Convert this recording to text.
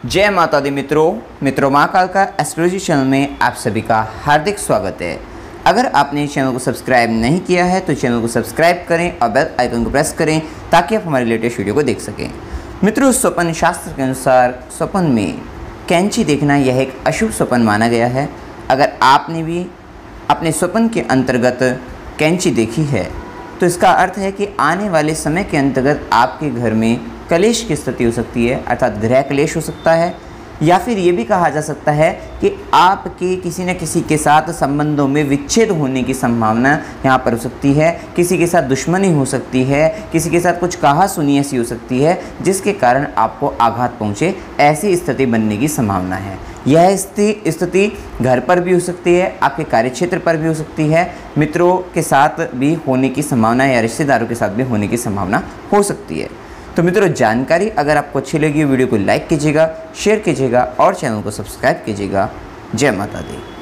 जय माता दी मित्रों महाकाल का एस्ट्रोलॉजी चैनल में आप सभी का हार्दिक स्वागत है। अगर आपने इस चैनल को सब्सक्राइब नहीं किया है तो चैनल को सब्सक्राइब करें और बेल आइकन को प्रेस करें ताकि आप हमारे लेटेस्ट वीडियो को देख सकें। मित्रों, स्वप्न शास्त्र के अनुसार स्वप्न में कैंची देखना यह एक अशुभ स्वप्न माना गया है। अगर आपने भी अपने स्वप्न के अंतर्गत कैंची देखी है तो इसका अर्थ है कि आने वाले समय के अंतर्गत आपके घर में कलेश की स्थिति हो सकती है, अर्थात गृह कलेश हो सकता है, या फिर ये भी कहा जा सकता है कि आपके किसी न किसी के साथ संबंधों में विच्छेद होने की संभावना यहाँ पर हो सकती है। किसी के साथ दुश्मनी हो सकती है, किसी के साथ कुछ कहा सुनी ऐसी हो सकती है जिसके कारण आपको आघात पहुँचे, ऐसी स्थिति बनने की संभावना है। यह स्थिति घर पर भी हो सकती है, आपके कार्यक्षेत्र पर भी हो सकती है, मित्रों के साथ भी होने की संभावना या रिश्तेदारों के साथ भी होने की संभावना हो सकती है। तो मित्रों, जानकारी अगर आपको अच्छी लगी वीडियो को लाइक कीजिएगा, शेयर कीजिएगा और चैनल को सब्सक्राइब कीजिएगा। जय माता दी।